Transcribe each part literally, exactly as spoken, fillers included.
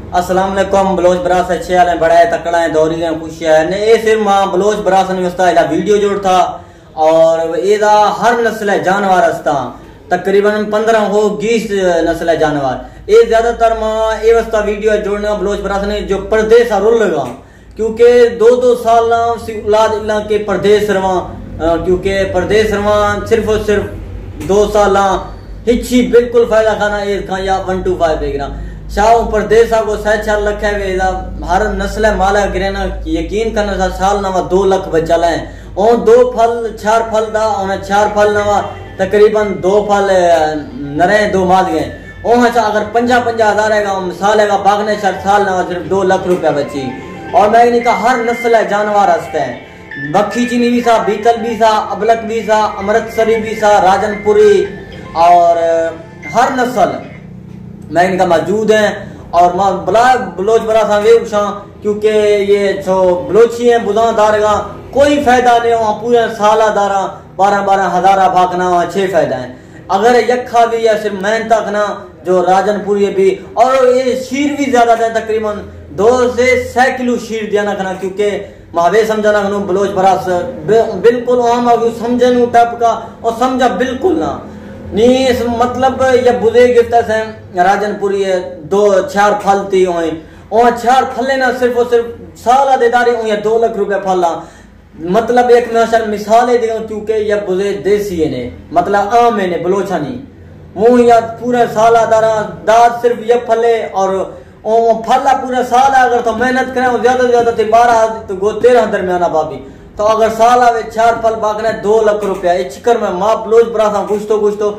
अस्सलाम वालेकुम। बलोच बरास अच्छे हाल है, बड़ा है, तकड़ा है, दौरी है, खुश है ने ये सिर्फ मां बलोच बरास ने उसका इला वीडियो जोड़ था और एदा हर नस्ल है जानवर अस्ता तकरीबन पंद्रह हो बीस नस्ल है जानवर ये ज्यादातर मां ये वस्ता वीडियो जोड़ना बलोच बरास ने जो परदेस रुल लगा क्योंकि दो दो साल औलाद इला के परदेस रवा क्योंकि परदेस रवा सिर्फ और सिर्फ दो साल हिची बिल्कुल फायदा खाना ये खा या वन टू फाइव देगा शाह परदेस को सह चार लख है हर नस्ल माला गिरेना यकीन करना साल नवा दो लख बचा लाए और दो फल चार फल दा और चार फल नवा तकरीबन दो फल नरे दो माद गए और अच्छा अगर पंजा पंजा हजार है मिसाल है बागने चार साल नवा सिर्फ दो लख रुपया बची और मैं का हर नस्ल है जानवर हंसते हैं बखी चीनी भी सा बीतल भी सा अबलक भी सा अमृतसरी भी सा राजनपुरी और हर नस्ल मैं इनका मौजूद है और मां बला बलोच बरा सा वे उषा क्योंकि ये जो बलोची है बुदा दारगा कोई फायदा नहीं हो पूरे साल दारा बारह बारह हजार भागना वहाँ छह फायदा है अगर यखा भी या सिर्फ मेहनत ना जो राजनपुरी भी और ये शीर भी ज्यादा है तकरीबन दो से छह किलो शीर दिया ना खाना क्योंकि मावे समझना खनू बलोच बरा बिल्कुल आम समझन टप का और समझा बिल्कुल ना नहीं मतलब ये बुझे गिफ्ट से राजनपुरी है दो चार फल थी हुई और चार फले ना सिर्फ और सिर्फ साल देदारी हुई दो लाख रुपया फला मतलब एक मिसाल है क्योंकि ये बुझे देसी ने मतलब आम है ने बलोचा नहीं मुँह या पूरे साल दारा दाद सिर्फ ये फले और फला पूरा साल अगर तो मेहनत करें ज्यादा से ज्यादा बारह तो गो तेरह दरमियाना बाबी तो अगर साल आवे चार फल बागने दो लाख रुपया ये चिकर में माँ बलोच बरा था कुछ तो कुछ तो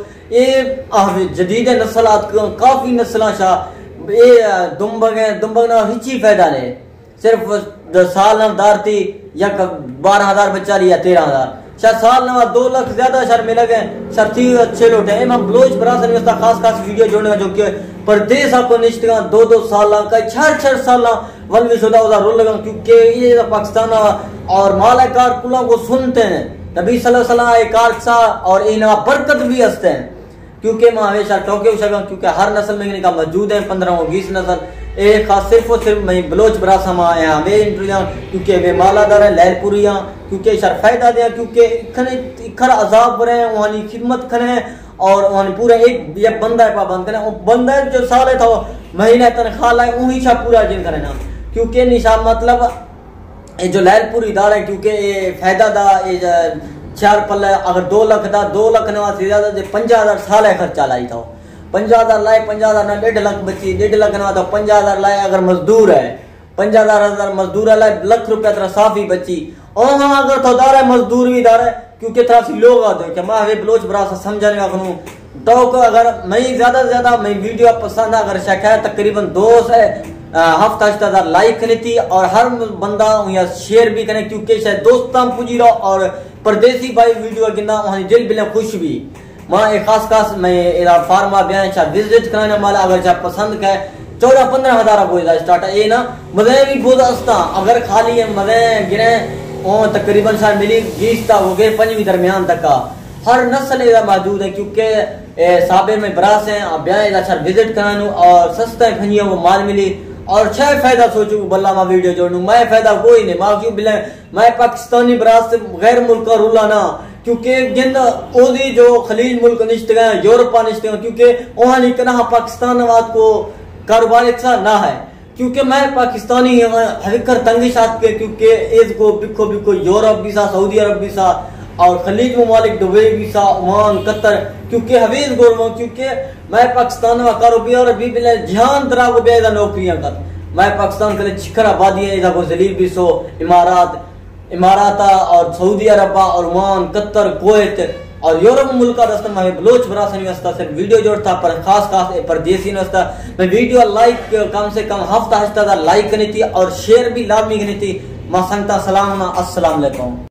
ये जदीद नस्लात काफी नस्ल शाह ये दुम्बग दुम्बग ना हिची फायदा ने सिर्फ साल न दार थी या बारह हजार बच्चा रही या तेरह हजार शायद साल नवा दो लाख ज्यादा शर मिल गए शर थी अच्छे लोटे हैं मैं बलोच बरा से खास खास वीडियो जोड़ने जो कि परदेस आपको निश्चित दो दो साल का छह छह साल वन भी शुदा उधर रोल लगा क्योंकि ये पाकिस्तान और मालाकार कुलों को सुनते हैं नबी सल्लल्लाहु अलैहि वसल्लम कार सा और इन बरकत भी हंसते हैं क्योंकि मैं हमेशा टोके उछा क्योंकि हर नस्ल में का मौजूद है पंद्रह बीस नस्ल एक खास सिर्फ और सिर्फ मैं बलोच बरासा में आया वे इंटरव्यू क्योंकि वे मालादार है लहरपुरिया क्योंकि शर फायदा दिया क्योंकि इखने इखर अजाब बरे वहां खिदमत करे और वहां पूरा एक ये बंदा है पाबंद करे वो बंदा जो साल था महीने तनख्वाह लाए वही शा पूरा जिन करे ना क्योंकि निशान मतलब ये जो लहरपुरी दार है क्योंकि ये फायदा दा ये चार पल अगर दो लाख दा दो लाख नवा से ज्यादा पंजा हजार साल है खर्चा लाई था पंजा हजार लाए पंजा हजार ना डेढ़ लाख बची डेढ़ लाख नवा तो पंजा हजार लाए अगर मजदूर है पंजा हजार हजार मजदूर लाए लख रुपया तरह साफी बची और हाँ अगर तो दार है मजदूर भी दार है क्योंकि तरह से लोग आते कि माँ वे बलोच बरा समझने का खनू तो अगर मैं ज्यादा से ज्यादा मैं वीडियो पसंद है अगर शिकायत तकरीबन दो से हफ्ता हफ्ता लाइक करनी थी और हर बंदा या शेयर भी करें क्योंकि शायद दोस्तां पुजी रहो और परदेसी भाई वीडियो गिना वहाँ दिल बिल खुश भी माँ एक खास खास मैं एरा फार्मा बयान चाह विजिट कराने वाला अगर चाह पसंद का चौदह पंद्रह हजार को स्टार्ट है ये ना मजे भी बहुत हंसता अगर खाली है मजे गिरे ओ तकरीबन शायद मिली बीस था वो गिर पंजवी दरमियान तक का हर नस्ल एदा मौजूद है क्योंकि साबे में बरास है बयान अच्छा विजिट करानू और सस्ता खनिया वो माल मिली और छह फायदा सोचू बल्ला मैं वीडियो जोड़ू मैं फायदा कोई नहीं माँ क्यों बिले मैं पाकिस्तानी बरास गैर मुल्क का रूला ना क्योंकि जिन ओदी जो खलीज मुल्क निश्चित गए यूरोपा निश्चित क्योंकि वहाँ नहीं करना पाकिस्तान वाद को कारोबार अच्छा ना है क्योंकि मैं पाकिस्तानी हरिकर तंगी साथ के क्योंकि इस को बिखो बिखो यूरोप भी सा सऊदी अरब भी सा और खलीज ममालिक दुबई भी सा ओमान कतर क्योंकि हवीज गोरमो क्योंकि मैं पाकिस्तान में कारोबार भी बिले ध्यान दरा को बेदा नौकरियां कर मैं पाकिस्तान के लिए छिकर आबादी है इधर को जलील भी सो इमारात इमारात और सऊदी अरब और ओमान कतर कुवैत और यूरोप मुल्क का रास्ता में बलोच बरा से सिर्फ वीडियो जोड़ता पर खास खास परदेसी नस्ता मैं वीडियो लाइक कम से कम हफ्ता हफ्ता लाइक करनी थी और शेयर भी लाजमी करनी थी मां संगता सलाम अस्सलाम वालेकुम।